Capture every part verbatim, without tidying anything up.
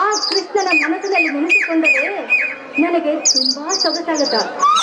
ಕೃಷ್ಣನ ಮನಸ್ಸಿನಲ್ಲಿ ನೆನೆಸಿಕೊಂಡರೆ ನನಗೆ ತುಂಬಾ ಸೊಗಸಾಗುತ್ತ.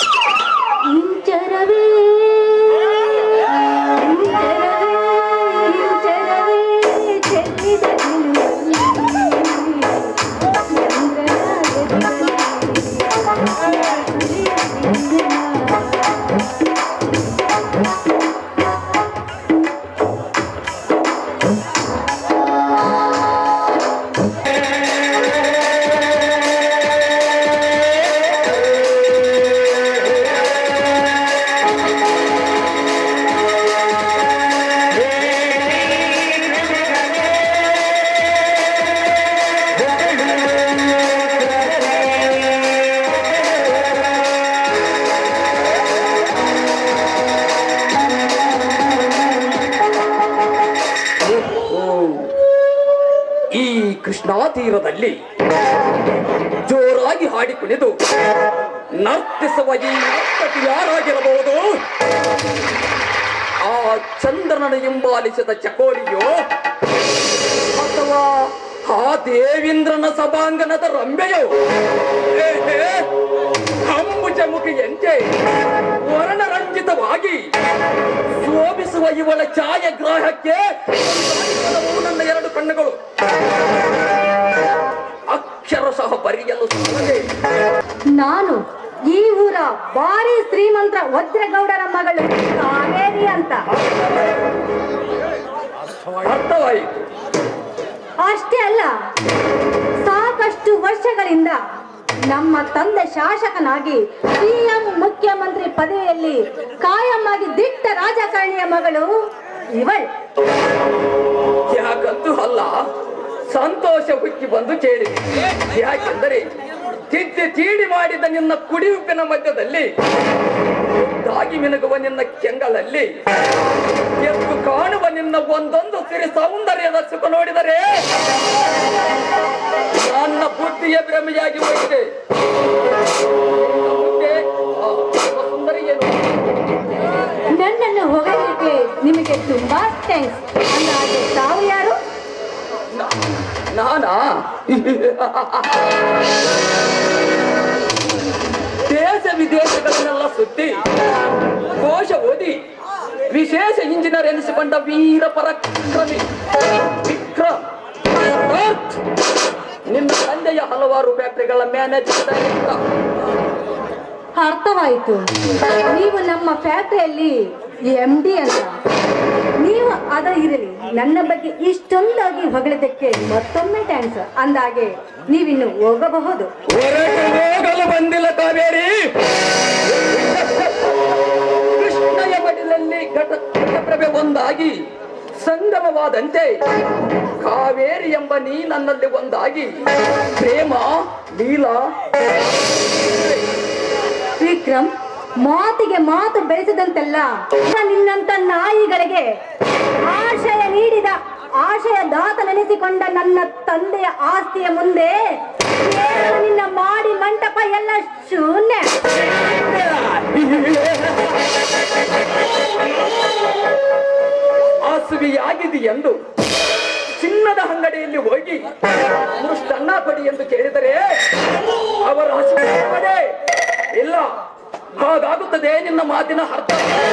ಇಂಚರವೇ ಇಂಚರವೇ ಇಂಚರವೇ ಚೆಲ್ಲಿದ ಕೃಷ್ಣಾ ತೀರದಲ್ಲಿ ಜೋರಾಗಿ ಹಾಡಿ ಕುಣಿದು ನರ್ತಿಸುವ ಈ ನರ್ತಕಿ ಯಾರಾಗಿರಬಹುದು? ಆ ಚಂದ್ರನ ಹಿಂಬಾಲಿಸಿದ ಚಕೋರಿಯೋ ಅಥವಾ ಆ ದೇವೇಂದ್ರನ ಸಭಾಂಗಣದ ರಂಬೆಯೋ? ಅಂಬುಜಮುಖಿಯಂತೆ ವರ್ಣರಂಜಿತವಾಗಿ ಶೋಭಿಸುವ ಇವಳ ಛಾಯಾಗ್ರಾಹಕ್ಕೆ ನನ್ನ ಎರಡು ಕಣ್ಣುಗಳು ಅಕ್ಷರಶಃ ಬರೆಯಲು ಸಾಲದೆ. ನಾನು ಈ ಊರ ಭಾರಿ ಶ್ರೀಮಂತ ವಜ್ರಗೌಡರ ಮಗಳು ಕಾವೇರಿ ಅಂತ. ಅರ್ಥವಾಯಿತು. ಅಷ್ಟೇ ಅಲ್ಲ, ಸಾಕಷ್ಟು ವರ್ಷಗಳಿಂದ ನಮ್ಮ ತಂದೆ ಶಾಸಕನಾಗಿ ಸಿಎಂ ಮುಖ್ಯಮಂತ್ರಿ ಪದವಿಯಲ್ಲಿ ಕಾಯಮ್ಮಾಗಿ ದಿಟ್ಟ ರಾಜಕಾರಣಿಯ ಮಗಳು ಇವಳು. ಯಾಕಂತೂ ಅಲ್ಲ, ಸಂತೋಷ ಹುಕ್ಕಿ ಬಂದು ಕೇಳಿದೆ. ಯಾಕೆಂದರೆ ತಿದ್ದಿ ತೀಡಿ ಮಾಡಿದ ನಿನ್ನ ಕುಡಿಯುಪ್ಪಿನ ಮಧ್ಯದಲ್ಲಿ ದಾಗಿ ಮಿನುಗುವ ನಿನ್ನ ಕೆಂಗಳಲ್ಲಿ ಎದ್ದು ಕಾಣುವ ನಿನ್ನ ಒಂದೊಂದು ಸಿರಿ ಸೌಂದರ್ಯದ ಸುಖ ನೋಡಿದರೆ ನನ್ನ ಬುದ್ಧಿಯ ಭ್ರಮೆಯಾಗಿ ಹೋಗಿದೆ. ಸುಂದರಿ ಏನು? ನನ್ನನ್ನು ಹೊಗಳಲಿಕ್ಕೆ ನಿಮಗೆ ತುಂಬಾ ಥ್ಯಾಂಕ್ಸ್. ಅಂದಾಗೆ ತಾವು ಯಾರು? ನಾನಾ? ದೇಶ ವಿದೇಶಗಳನ್ನೆಲ್ಲ ಸುತ್ತಿ ಕೋಶ ಓದಿ ವಿಶೇಷ ಇಂಜಿನಿಯರ್ ಎನಿಸಿಕೊಂಡ ವೀರ ಪರಾಕ್ರಮಿ ವಿಕ್ರಮ್. ನಿನ್ನ ತಂದೆಯ ಹಲವಾರು ಫ್ಯಾಕ್ಟರಿಗಳ ಮ್ಯಾನೇಜರ್. ಅರ್ಥವಾಯಿತು. ನೀವು ನಮ್ಮ ಫ್ಯಾಕ್ಟರಿಯಲ್ಲಿ ಎಂ ಡಿ ಅಂತ. ನೀವು ಅದ ಇರಲಿ, ನನ್ನ ಬಗ್ಗೆ ಇಷ್ಟೊಂದಾಗಿ ಹೊಗಳಿದ್ದಕ್ಕೆ ಮತ್ತೊಮ್ಮೆ ಥ್ಯಾಂಕ್ಸ್. ಅಂದಾಗೆ ನೀವಿನ್ನು ಹೋಗಬಹುದು. ಹೋಗಲು ಬಂದಿಲ್ಲ ಕಾವೇರಿ. ಕೃಷ್ಣಯ ಬಡಿಲಲ್ಲಿ ಘಟಪ್ರಭೆ ಒಂದಾಗಿ ಸಂಗಮವಾದಂತೆ ಕಾವೇರಿ ಎಂಬ ನೀ ನನ್ನಲ್ಲಿ ಒಂದಾಗಿ ಪ್ರೇಮ ಲೀಲಾ. ವಿಕ್ರಮ್, ಮಾತಿಗೆ ಮಾತು ಬೆಳೆಸಿದಂತೆಲ್ಲ ನಿನ್ನಂತ ನಾಯಿಗಳಿಗೆ ಆಶಯ ನೀಡಿದ ಆಶಯ ದಾತನೆನಿಸಿಕೊಂಡ ನನ್ನ ತಂದೆಯ ಆಸ್ತಿಯ ಮುಂದೆ ನಿನ್ನ ಮಾಡಿ ಮಂಟಪ ಎಲ್ಲ ಶೂನ್ಯ. ಆಸುವಿಯಾಗಿದೆ ಎಂದು ಚಿನ್ನದ ಅಂಗಡಿಯಲ್ಲಿ ಹೋಗಿ ಮುಷ್ಟನ್ನ ಕೊಡಿ ಎಂದು ಕೇಳಿದರೆ ಅವರ ಹಸಿವೆ ಇಲ್ಲ. ಹಾಗಾಗುತ್ತದೆ ನಿನ್ನ ಮಾತಿನ ಅರ್ಥ.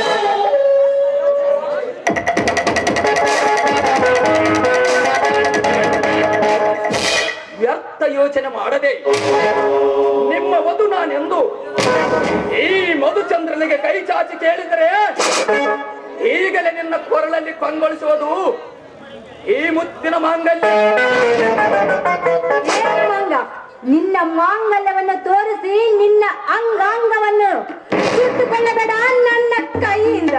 ವ್ಯರ್ಥ ಯೋಚನೆ ಮಾಡದೆ ನಿಮ್ಮ ವಧು ನಾನೆಂದು ಈ ಮಧುಚಂದ್ರನಿಗೆ ಕೈ ಚಾಚಿ ಕೇಳಿದರೆ ಈಗಲೇ ನಿನ್ನ ಕೊರಳಲ್ಲಿ ಕೊಂಗೊಳಿಸುವುದು ಈ ಮುತ್ತಿನ ಮಾಂಗಲ್ಯ. ನಿನ್ನ ಮಾಂಗಲ್ಯವನ್ನು ತೋರಿಸಿ ನಿನ್ನ ಅಂಗಾಂಗವನ್ನು ಸುಟ್ಟುಕೊಳ್ಳಬೇಡ ನನ್ನ ಕೈಯಿಂದ.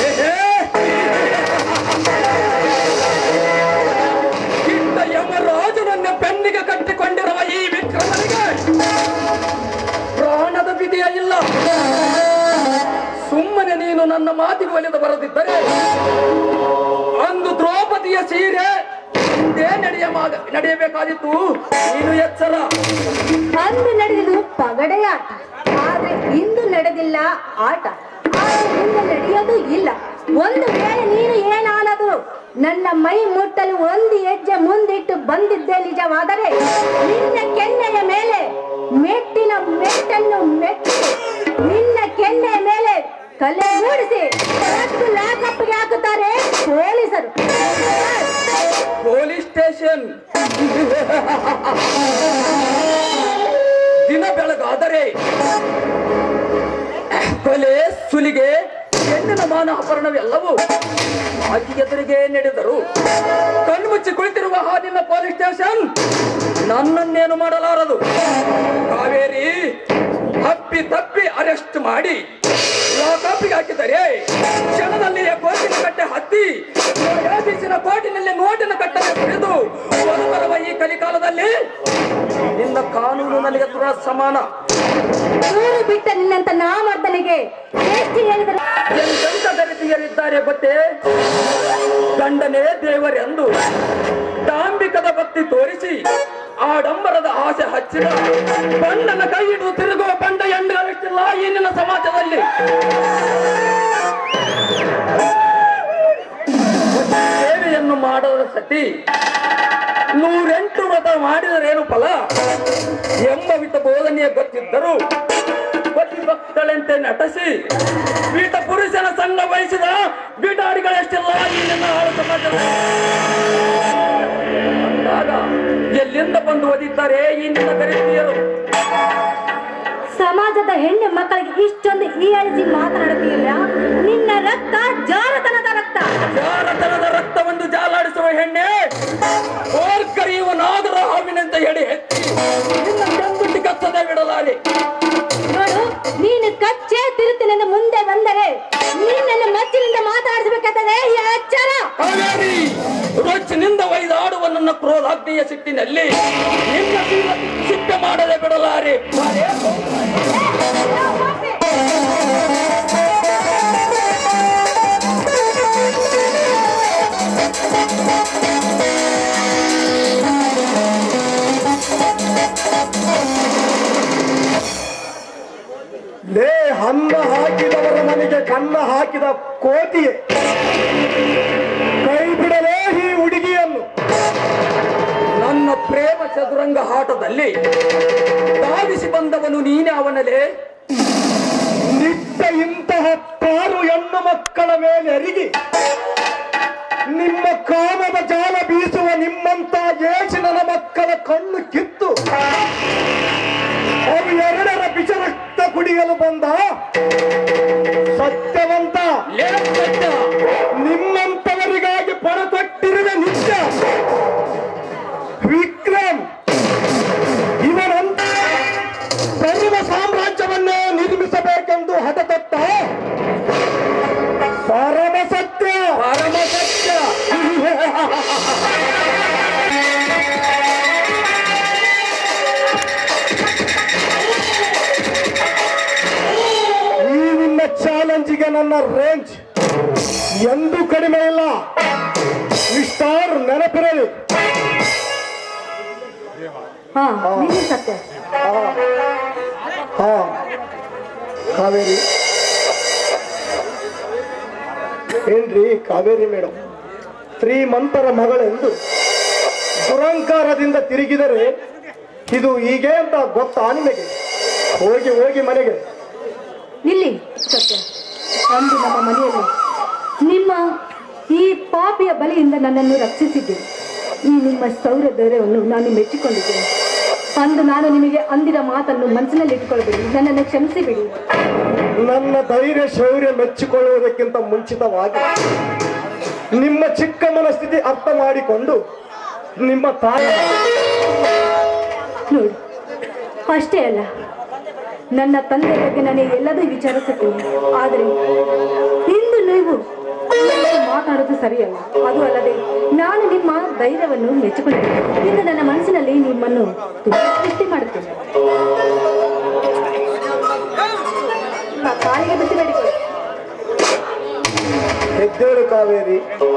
ಕಿಟ್ಟ ಯಮರಾಜನನ್ನ ಬೆನ್ನಿಗೆ ಕಟ್ಟಿಕೊಂಡಿರುವ ಈ ವಿಕ್ರಮನಿಗೆ ಪ್ರಾಣದ ವಿಧಿಯ ಇಲ್ಲ. ಸುಮ್ಮನೆ ನೀನು ನನ್ನ ಮಾತಿಗೆ ಒಲಿದು ಬರದಿದ್ದರೆ ಅಂದು ದ್ರೌಪದಿಯ ಸೀರೆ ಹಿಂದೆ ನಡೆಯ ನಡೆಯಬೇಕಾದಿತ್ತು. ನೀನು ಎಚ್ಚರ. ಅಂದು ನಡೆದಿದ್ದು ಪಗಡೆಯ ಆಟ, ಆದ್ರೆ ಇಂದು ನಡೆದಿಲ್ಲ ಆಟ. ಇಂದು ನಡೆಯೋದು ಇಲ್ಲ. ಒಂದು ವೇಳೆ ನೀನು ಏನಾನದು ನನ್ನ ಮೈ ಮುಟ್ಟಲು ಒಂದು ಹೆಜ್ಜೆ ಮುಂದಿಟ್ಟು ಬಂದಿದ್ದೆ ನಿಜವಾದರೆ ನಿನ್ನ ಕೆನ್ನೆಯ ಮೇಲೆ ಮೆಟ್ಟಿನ ಮೆಟ್ಟನ್ನು ಮೆಟ್ಟಿ ನಿನ್ನ ಕೆನ್ನೆಯ ಮೇಲೆ ಕಲೆ ಮೂಡಿಸಿ ಲಾಕಪ್ಗೆ ಹಾಕುತ್ತಾರೆ ಪೊಲೀಸರು. ಪೊಲೀಸ್ ಸ್ಟೇಷನ್ ದಿನ ಬೆಳಗಾದರೆ ಕೊಲೆ, ಸುಲಿಗೆ, ಹೆಣ್ಣಿನ ಮಾನ ಅಪಹರಣವೆಲ್ಲವೂ ಆಕೆ ಎದುರಿಗೆ ನಡೆದರು. ಕಣ್ಮುಚ್ಚಿ ಕುಳಿತಿರುವ ಹಾದಿನ ಪೊಲೀಸ್ ಸ್ಟೇಷನ್ ನನ್ನನ್ನೇನು ಮಾಡಲಾರದು. ಕಾವೇರಿ ತಪ್ಪಿ ತಪ್ಪಿ ಅರೆಸ್ಟ್ ಮಾಡಿ ಲಾಕಪ್ಪಿಗೆ ಹಾಕಿದರೆ ಕ್ಷಣದಲ್ಲಿ ಕೋಟಿನ ಕಟ್ಟೆ ಹತ್ತಿ ನ್ಯಾಯಾಧೀಶನ ಕೋಟಿನಲ್ಲಿ ನೋಟಿನ ಕಟ್ಟನೆ ಕುಡಿದು ಬರುವ ಈ ಕಲಿಕಾಲದಲ್ಲಿ ನಿನ್ನ ಕಾನೂನು ನನಗೆ ತುರ ಸಮಾನ. ಊರು ಬಿಟ್ಟ ನಿನ್ನಂತ ನಾಮರ್ದನಿಗೆ ಎಂತೆಂತ ದರಿದ್ರಿಯರಿದ್ದಾರೆ ಗೊತ್ತೇ? ಗಂಡನೇ ದೇವರೆಂದು ಡಾಂಬಿಕದ ಭಕ್ತಿ ತೋರಿಸಿ ಆಡಂಬರದ ಆಸೆ ಹಚ್ಚಿದ ಬಂಡನ ಕೈ ಹಿಡಿದು ತಿರುಗುವ ಬಂಡ ಎಂಡುಗಳಿಷ್ಟಿಲ್ಲ ಈ ನಿನ್ನ ಸಮಾಜದಲ್ಲಿ. ಸೇವೆಯನ್ನು ಮಾಡದ ಸತಿ ನೂರೆಂಟು ವ್ರತ ಮಾಡಿದರೇನು ಫಲ ಎಂಬ ವಿತ ಬೋಧನೆಯ ಗೊತ್ತಿದ್ದರು ಭಕ್ತಳೆಂತೆ ನಟಿಸಿ ಬೀಟ ಪುರುಷನ ಸಂಘ ವಹಿಸಿದ ಬೀಟಾಡಿಗಳೆಷ್ಟಿಲ್ಲ ಈ ನಿನ್ನ ಆಳು ಸಮಾಜದಲ್ಲಿ. ಅಂದಾಗ ಎಲ್ಲಿಂದ ಬಂದು ಓದಿದ್ದಾರೆ ಈ ನಿನ್ನ ಗರಿಷ್ಠಿಯರು? ಸಮಾಜದ ಹೆಣ್ಣು ಮಕ್ಕಳಿಗೆ ಇಷ್ಟೊಂದು ಹೀಯಾಳಿಸಿ ಮಾತನಾಡುತ್ತಿಲ್ಲ. ನಿನ್ನ ರಕ್ತ ಜಾರತನದ ರಕ್ತ. ಜಾರತನದ ರಕ್ತವನ್ನು ಜಾಲಾಡಿಸುವ ಹೆಣ್ಣೆ ಓರ್ಕರಿಯುವ ನಾಗರ ಹಾವಿನಂತ ಹೇಳಿ ಹೆಚ್ಚಿ ನಿನ್ನ ಬೆಂಗುಟ್ಟಿ ಕಚ್ಚದೆ ಬಿಡಲಾರೆ. ನೋಡು, ನೀನು ಕಚ್ಚೆ ತಿರುತ್ತಿನಿಂದ ಮುಂದೆ ಬಂದರೆ ನಿನ್ನನ್ನು ಮಚ್ಚಿನಿಂದ ಮಾತಾಡಿಸಬೇಕಾದರೆ ಎಚ್ಚರ. ಕಾವೇರಿ, ರೊಚ್ಚಿನಿಂದ ಒಯ್ದಾಡುವ ನನ್ನ ಕ್ರೋಧಾಗ್ನಿಯ ಸಿಟ್ಟಿನಲ್ಲಿ ನಿನ್ನ ಸಿಕ್ಕ ಮಾಡದೆ ಬಿಡಲಾರೆ. ಲೇ ಹನ್ನ ಹಾಕಿದವರ ಮನೆಗೆ ಕನ್ನ ಹಾಕಿದ ಕೋತಿಯೇ, ಕೈ ಬಿಡಲೇ ಈ ಹುಡುಗಿಯನ್ನು. ನನ್ನ ಪ್ರೇಮ ಚದುರಂಗ ಆಟದಲ್ಲಿ ಧಾವಿಸಿ ಬಂದವನು ನೀನೇ ಅವನಲ್ಲೇ. ನಿತ್ಯ ಇಂತಹ ಪಾರು ಹೆಣ್ಣು ಮಕ್ಕಳ ಮೇಲೆ ಅರಿಗಿ ನಿಮ್ಮ ಕಾಮದ ಜಾಲ ಬೀಸುವ ನಿಮ್ಮಂತ ಏಸು ನನ್ನ ಮಕ್ಕಳ ಕಣ್ಣು ಕಿತ್ತು ಅವು ಎರಡರ ಬಿಚ ರಕ್ತ ಕುಡಿಯಲು ಬಂದ ಸತ್ಯವಂತ ನಿಮ್ಮಂತವರಿಗಾಗಿ ಪಣ ತೊಟ್ಟಿರುವೆ ನಿತ್ಯ ವಿಕ್ರಮ್ ಇವನಂತ ಸರ್ವ ಸಾಮ್ರಾಜ್ಯವನ್ನೇ ನಿರ್ಮಿಸಬೇಕೆಂದು ಹಠತೊಟ್ಟ ಪರಮ ಸತ್ಯ ಪರಮ ಸತ್ಯ. ಈ ನಿನ್ನ ಚಾಲೆಂಜಿಗೆ ನನ್ನ ರೇಂಜ್ ಎಂದೂ ಕಡಿಮೆ ಇಲ್ಲ. ಮಿಸ್ಟರ್ ನೆನಪಿರಲಿ. ಹಾ, ನೀನು ಸತ್ಯ. ಹಾ ಕಾವೇರಿ, ಏನ್ರಿ ಕಾವೇರಿ ಮೇಡಮ್, ಶ್ರೀಮಂತರ ಮಗಳೆಂದು ದುರಂಕಾರದಿಂದ ತಿರುಗಿದರೆ ಇದು ಹೀಗೆ ಅಂತ ಗೊತ್ತಾ ನಿಮಗೆ? ಹೋಗಿ ಹೋಗಿ ಮನೆಗೆ. ನಿಲ್ಲಿ ಸತ್ಯ. ಅಂದು ನಮ್ಮ ಮನೆಯಲ್ಲಿ ನಿಮ್ಮ ಈ ಪಾಪಿಯ ಬಲಿಯಿಂದ ನನ್ನನ್ನು ರಕ್ಷಿಸಿದ್ದೀರಿ. ಈ ನಿಮ್ಮ ಸೌರ ಧೈರ್ಯವನ್ನು ನಾನು ಮೆಚ್ಚಿಕೊಂಡಿದ್ದೇನೆ. ಅಂದು ನಾನು ನಿಮಗೆ ಅಂದಿರ ಮಾತನ್ನು ಮನಸ್ಸಿನಲ್ಲಿ ಇಟ್ಟುಕೊಳ್ಳಬೇಡಿ, ನನ್ನನ್ನು ಕ್ಷಮಿಸಿಬಿಡಿ. ನನ್ನ ಧೈರ್ಯ ಶೌರ್ಯ ಮೆಚ್ಚಿಕೊಳ್ಳುವುದಕ್ಕಿಂತ ಮುಂಚಿತವಾಗಿ ನಿಮ್ಮ ಚಿಕ್ಕ ಮನಸ್ಥಿತಿ ಅರ್ಥ ಮಾಡಿಕೊಂಡು ನಿಮ್ಮ ತಾಯಿ ನೋಡಿ, ಅಷ್ಟೇ ಅಲ್ಲ, ನನ್ನ ತಂದೆ ಬಗ್ಗೆ ನಾನು ಎಲ್ಲದೂ ವಿಚಾರಿಸುತ್ತೇನೆ. ಆದರೆ ಇಂದು ನೀವು ಮಾತಾಡೋದು ಸರಿಯಲ್ಲ. ಅದು ಅಲ್ಲದೆ ನಾನು ನಿಮ್ಮ ಧೈರ್ಯವನ್ನು ಮೆಚ್ಚಿಕೊಂಡಿದ್ದೇನೆ. ಇಂದು ನನ್ನ ಮನಸ್ಸಿನಲ್ಲಿ ನಿಮ್ಮನ್ನು ತುಂಬಾ ಸೃಷ್ಟಿ ಮಾಡುತ್ತೇನೆ. ಕಾಲಿಗೆ ಬಿಟ್ಟು ಬೇಡಿಕೊಳ್ಳಿ. ಎದ್ದೇಳು ಕಾವೇರಿ,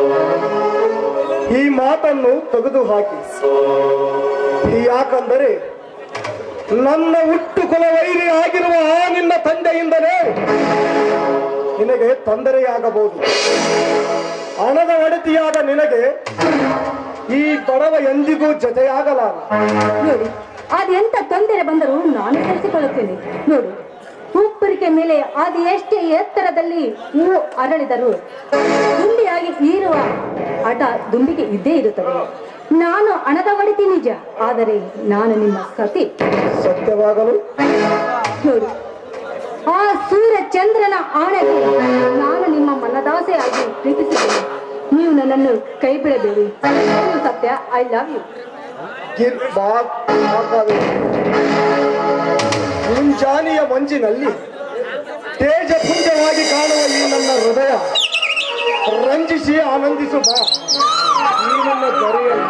ಈ ಮಾತನ್ನು ತೆಗೆದು ಹಾಕಿ. ಯಾಕಂದರೆ ನನ್ನ ಹುಟ್ಟು ಕುಲವೈರಿ ಆಗಿರುವ ಆ ನಿನ್ನ ತಂದೆಯಿಂದಲೇ ನಿನಗೆ ತೊಂದರೆಯಾಗಬಹುದು. ಹಣದ ಒಡತಿಯಾದ ನಿನಗೆ ಈ ಬಡವ ಎಂದಿಗೂ ಜೊತೆಯಾಗಲಾರ. ನೋಡಿ, ಅದೆಂತ ತೊಂದರೆ ಬಂದರೂ ನಾನು ತಿಳಿಸಿಕೊಳ್ಳುತ್ತೇನೆ. ನೋಡು, ಉಪ್ಪರಿಕೆ ಮೇಲೆ ಅದು ಎಷ್ಟೇ ಎತ್ತರದಲ್ಲಿ ಹೂವು ಅರಳಿದರೂ ದುಂಬಿಯಾಗಿ ಈರುವ ಹಠ ದುಂಬಿಗೆ ಇದ್ದೇ ಇರುತ್ತದೆ. ನಾನು ಹಣದ ಒಡತಿ ನಿಜ, ಆದರೆ ನಾನು ನಿಮ್ಮ ಸತಿ. ಸತ್ಯವಾಗಲು ನೋಡಿ, ಆ ಸೂರ್ಯ ಚಂದ್ರನ ಆಣೆಗೂ ನಾನು ನಿಮ್ಮ ಮನದಾಸೆಯಾಗಿ ಪ್ರೀತಿಸಿದ್ದೇನೆ. ನೀವು ನನ್ನನ್ನು ಕೈ ಬಿಡಬೇಡಿ. ಇದು ಸತ್ಯ. I love you. ಮುಂಜಾನೆಯ ಮಂಜಿನಲ್ಲಿ ತೇಜಪುಂಜವಾಗಿ ಕಾಣುವ ಈ ನನ್ನ ಹೃದಯ ರಂಜಿಸಿ ಆನಂದಿಸು ಬಾ. ಈ ನನ್ನ ದೊರೆಯಲ್ಲಿ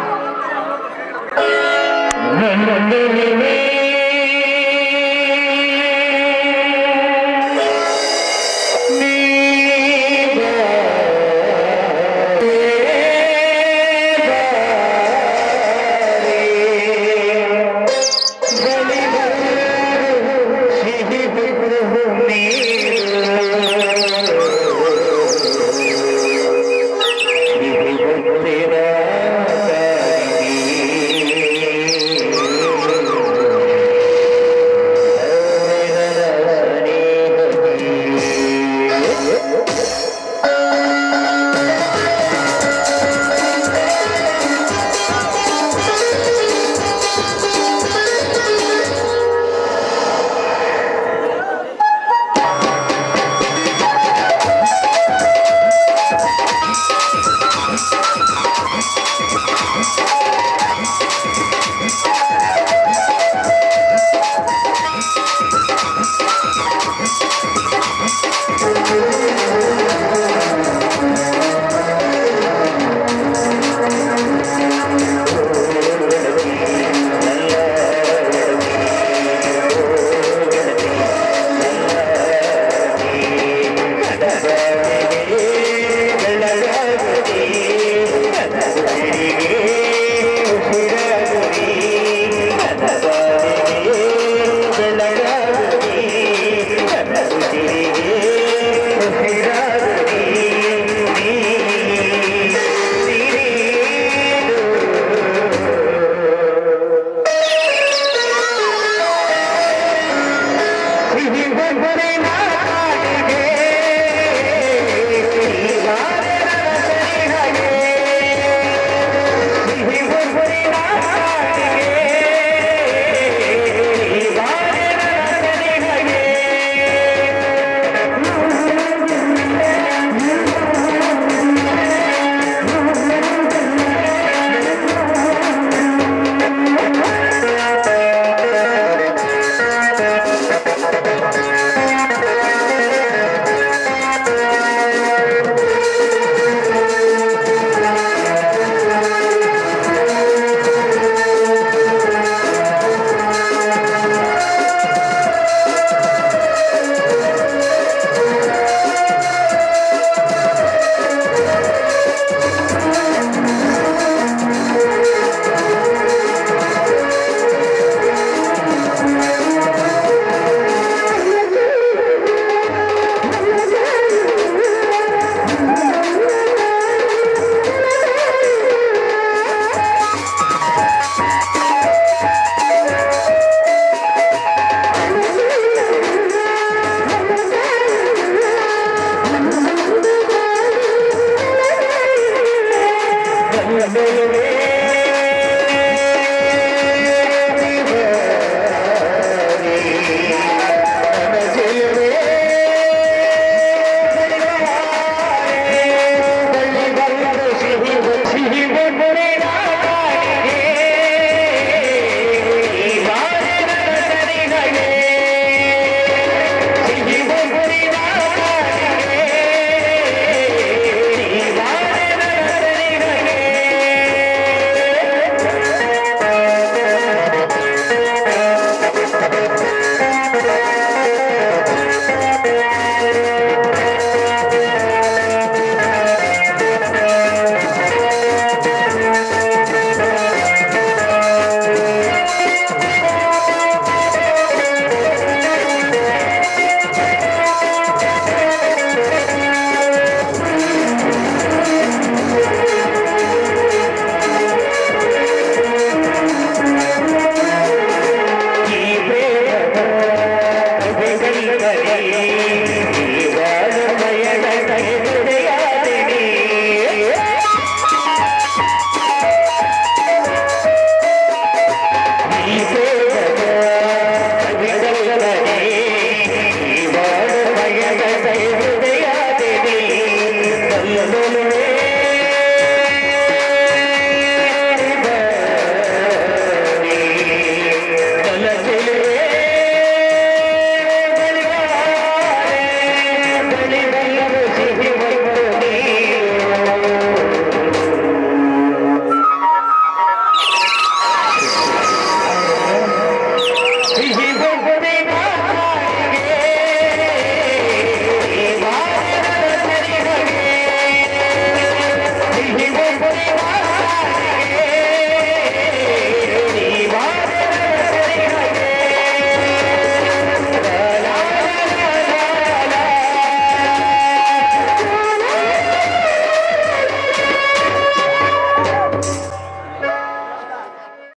ಗೀತೆ